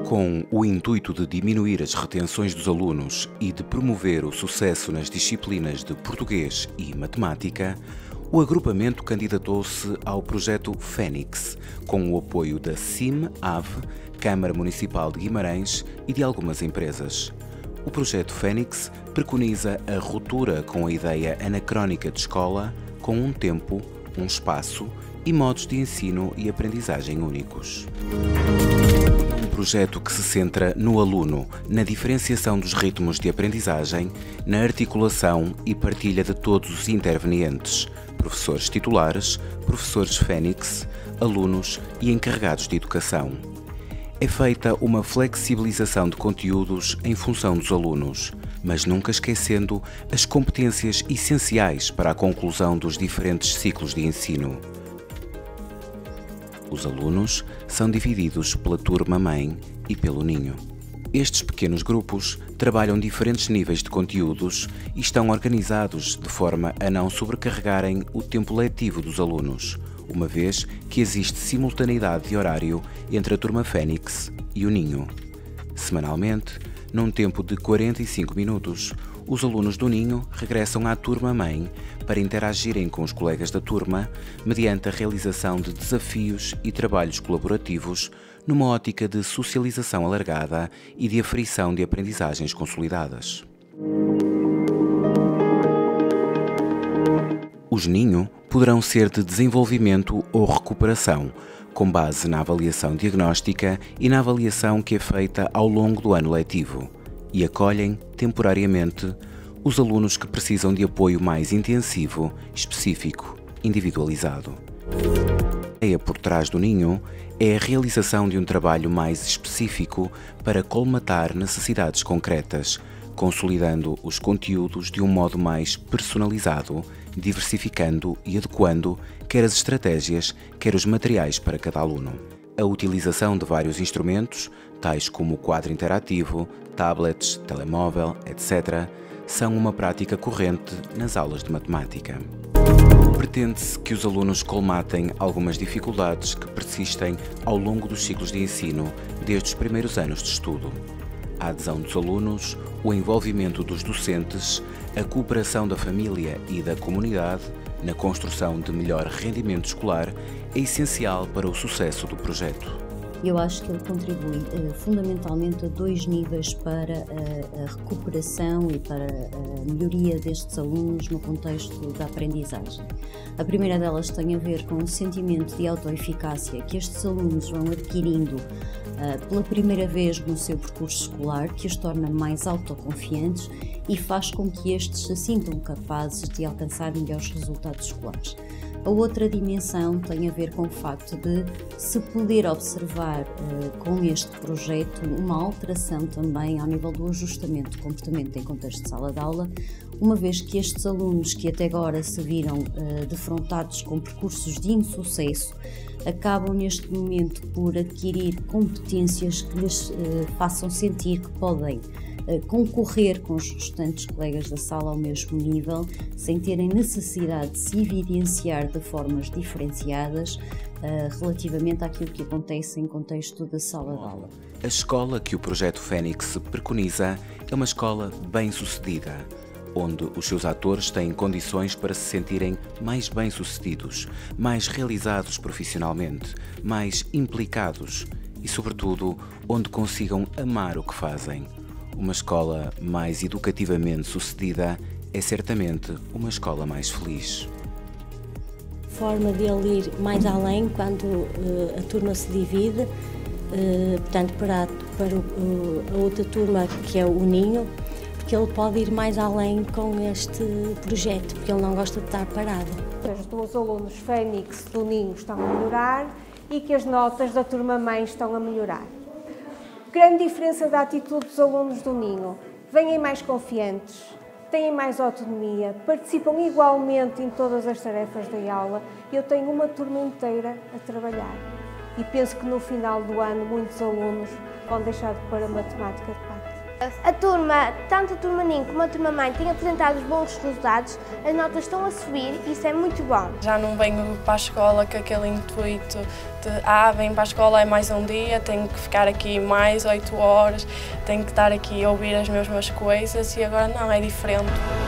Com o intuito de diminuir as retenções dos alunos e de promover o sucesso nas disciplinas de português e matemática, o agrupamento candidatou-se ao projeto Fénix, com o apoio da CIM-AVE, Câmara Municipal de Guimarães e de algumas empresas. O projeto Fénix preconiza a ruptura com a ideia anacrónica de escola, com um tempo, um espaço e modos de ensino e aprendizagem únicos. Um projeto que se centra no aluno, na diferenciação dos ritmos de aprendizagem, na articulação e partilha de todos os intervenientes, professores titulares, professores Fénix, alunos e encarregados de educação. É feita uma flexibilização de conteúdos em função dos alunos, mas nunca esquecendo as competências essenciais para a conclusão dos diferentes ciclos de ensino. Os alunos são divididos pela turma-mãe e pelo ninho. Estes pequenos grupos trabalham diferentes níveis de conteúdos e estão organizados de forma a não sobrecarregarem o tempo letivo dos alunos, uma vez que existe simultaneidade de horário entre a turma Fénix e o ninho. Semanalmente, num tempo de 45 minutos, os alunos do ninho regressam à turma-mãe para interagirem com os colegas da turma mediante a realização de desafios e trabalhos colaborativos numa ótica de socialização alargada e de aferição de aprendizagens consolidadas. Os ninho poderão ser de desenvolvimento ou recuperação, com base na avaliação diagnóstica e na avaliação que é feita ao longo do ano letivo, e acolhem, temporariamente, os alunos que precisam de apoio mais intensivo, específico, individualizado. A ideia por trás do ninho é a realização de um trabalho mais específico para colmatar necessidades concretas, consolidando os conteúdos de um modo mais personalizado, diversificando e adequando quer as estratégias, quer os materiais para cada aluno. A utilização de vários instrumentos, tais como o quadro interativo, tablets, telemóvel, etc., são uma prática corrente nas aulas de matemática. Pretende-se que os alunos colmatem algumas dificuldades que persistem ao longo dos ciclos de ensino, desde os primeiros anos de estudo. A adesão dos alunos, o envolvimento dos docentes, a cooperação da família e da comunidade na construção de melhor rendimento escolar é essencial para o sucesso do projeto. Eu acho que ele contribui fundamentalmente a dois níveis para a recuperação e para a melhoria destes alunos no contexto da aprendizagem. A primeira delas tem a ver com o sentimento de autoeficácia que estes alunos vão adquirindo pela primeira vez no seu percurso escolar, que os torna mais autoconfiantes e faz com que estes se sintam capazes de alcançar melhores resultados escolares. A outra dimensão tem a ver com o facto de se poder observar com este projeto uma alteração também ao nível do ajustamento de comportamento em contexto de sala de aula, uma vez que estes alunos que até agora se viram defrontados com percursos de insucesso acabam neste momento por adquirir competências que lhes façam sentir que podem concorrer com os restantes colegas da sala ao mesmo nível, sem terem necessidade de se evidenciar de formas diferenciadas relativamente àquilo que acontece em contexto da sala de aula. A escola que o projeto Fénix preconiza é uma escola bem-sucedida, onde os seus atores têm condições para se sentirem mais bem-sucedidos, mais realizados profissionalmente, mais implicados e, sobretudo, onde consigam amar o que fazem. Uma escola mais educativamente sucedida é certamente uma escola mais feliz. Forma de ele ir mais além quando a turma se divide, portanto para a outra turma que é o ninho, porque ele pode ir mais além com este projeto, porque ele não gosta de estar parado. Os alunos Fénix do ninho estão a melhorar e que as notas da turma-mãe estão a melhorar. Grande diferença da atitude dos alunos do ninho. Vêm mais confiantes, têm mais autonomia, participam igualmente em todas as tarefas da aula. Eu tenho uma turma inteira a trabalhar e penso que no final do ano muitos alunos vão deixar de pôr a matemática de parte. A turma, tanto a turma Ninho como a turma Mãe, têm apresentado bons resultados, as notas estão a subir e isso é muito bom. Já não venho para a escola com aquele intuito de venho para a escola é mais um dia, tenho que ficar aqui mais 8 horas, tenho que estar aqui a ouvir as mesmas coisas e agora não, é diferente.